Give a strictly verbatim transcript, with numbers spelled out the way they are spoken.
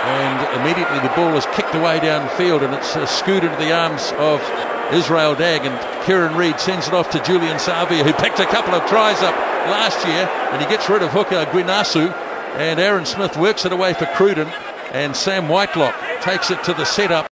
and immediately the ball is kicked away downfield, and it's uh, scooted into the arms of Israel Dag, and Kieran Reid sends it off to Julian Savea, who picked a couple of tries up last year, and he gets rid of hooker Guiñazú, and Aaron Smith works it away for Cruden, and Sam Whitelock takes it to the setup.